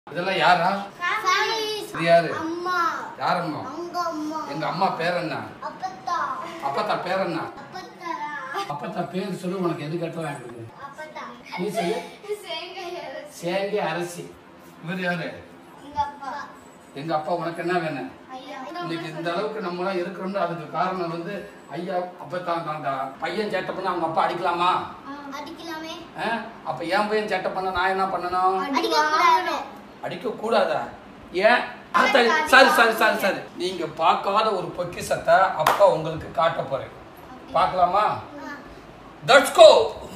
இதெல்லாம் யாரா? இது யாரு? அம்மா. யார் அம்மா? உங்க அம்மா. எங்க அம்மா பேர் என்ன? அப்பத்தா. அப்பத்தா பேர் என்ன? அப்பத்தரா. அப்பத்தா பேர் சொல்லு, உனக்கு எது கேட்டாலும் எனக்கு. அப்பத்தா. நீ சொல்லு. சேங்கை அரசி. சேங்கை அரசி. இவர் யாரு? எங்க அப்பா. எங்க அப்பா. உனக்கு என்ன வேணும்? ஐயா. இன்னைக்கு இந்த அளவுக்கு நம்மளாம் இருக்கிறோம்னு அதுக்கு காரணம் வந்து ஐயா அப்பத்தான் தான்டா. பையன் சேட்டை பண்ண அவங்க அப்பா அடிக்கலாமா? அடிக்கலாமே. அப்ப என் பையன் சேட்டை பண்ண நான் என்ன பண்ணணும்? அடிக்க கூடாது. அடிக்க கூடாதா? ஏன்? சரி சரி சரி சரி, நீங்க பார்க்காத ஒரு பொக்கிஷத்தை அப்பா உங்களுக்கு காட்ட போறேன். பார்க்கலாமா? Let's go.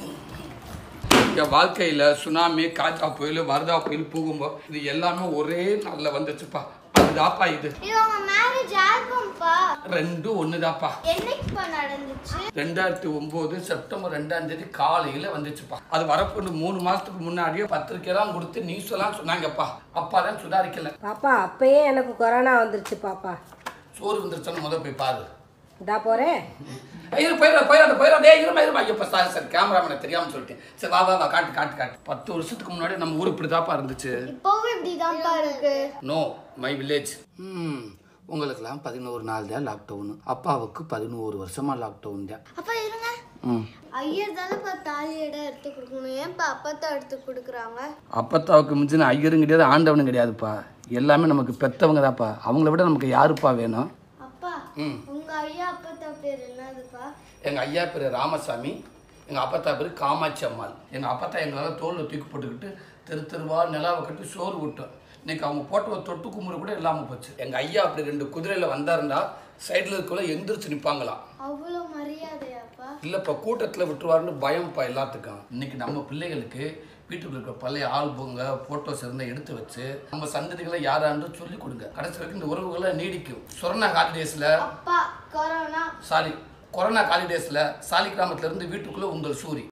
என் வாழ்க்கையில சுனாமி, காற்றா புயல், வரதா புயல், பூகும்போது இது எல்லாமே ஒரே நாள்ல வந்துச்சுப்பா. அதுதாப்பா இது. இது உங்க மேரேஜ் ஆல்பம்பா. ரெண்டும் ஒண்ணுதாப்பா. என்னைக்குப்பா நடந்துச்சு? 2009 செப்டம்பர் 2ஆம் தேதி காலையில வந்துச்சுப்பா. அது வரப்போது 3 மாசத்துக்கு முன்னாடியே பத்திரிக்கையெல்லாம் கொடுத்து நியூஸ் எல்லாம் சொன்னாங்கப்பா. அப்பா தான் சுதாரிக்கல. பாப்பா அப்பயே எனக்கு கொரோனா வந்துருச்சு பாப்பா. சோறு வந்துருச்சுன்னு முதல் போய் பாரு. இதா போறேன். போயிடாதே இருமா. இப்ப சாரி சார், கேமராமேனை தெரியாம சொல்லிட்டேன். சரி வா வா வா, காட்டு. 10 வருஷத்துக்கு முன்னாடி நம்ம ஊர் இப்படிதாப்பா இருந்துச்சு. இப்போவும் இப்படிதான்ப்பா இருக்கு. No, my village. உங்களுக்கெல்லாம் 11 நாள் தான் லாக்டவுன். அப்பாவுக்கு 11 வருஷமா லாக்டவுன் தான். அப்பா இருங்க. ஐயர் தானேப்பா தாலி இடம் எடுத்து கொடுக்கணும். ஏன்ப்பா அப்பத்தா எடுத்து கொடுக்குறாங்க? அப்பத்தாவுக்கு மிஞ்சின ஐயரும் கிடையாது, ஆண்டவனும் கிடையாதுப்பா. எல்லாமே நமக்கு பெத்தவங்க தான்ப்பா. அவங்கள விட நமக்கு யாருப்பா வேணும்? அப்பா உங்க ஐயா அப்பத்தா பேர் என்னதுப்பா? எங்க ஐயா பேர் ராமசாமி, எங்க அப்பத்தா பேர் காமாட்சி அம்மாள். எங்க அப்பத்தா எங்களால் தோளில் தூக்கி போட்டுக்கிட்டு தெரு தெருவா நிலாவை கட்டி சோறு விட்டோம். இன்னைக்கு அவங்க போட்ட தொட்டு கும்புறு கூட இல்லாமல் போச்சு. எங்க ஐயா அப்படி 2 குதிரையில வந்தாருந்தா சைடில் இருக்கக்குள்ள எந்திரிச்சு நிற்பாங்களாம். அவ்வளோ மரியாதையாப்பா? இல்லைப்பா, கூட்டத்தில் விட்டுருவாருன்னு பயம்ப்பா எல்லாத்துக்கும். இன்னைக்கு நம்ம பிள்ளைகளுக்கு வீட்டுக்குள்ள இருக்கிற பழைய ஆல்பங்க போட்டோஸ் இருந்தால் எடுத்து வச்சு நம்ம சந்ததிகளை யாரான்னு சொல்லி கொடுங்க. கடைசி வரைக்கும் இந்த உறவுகளை நீடிக்கும். கொரோனா ஹாலிடேஸில் அப்பா கொரோனா கொரோனா ஹாலிடேஸில் சாலிகிராமத்துல இருந்து வீட்டுக்குள்ள உங்கள் சூரி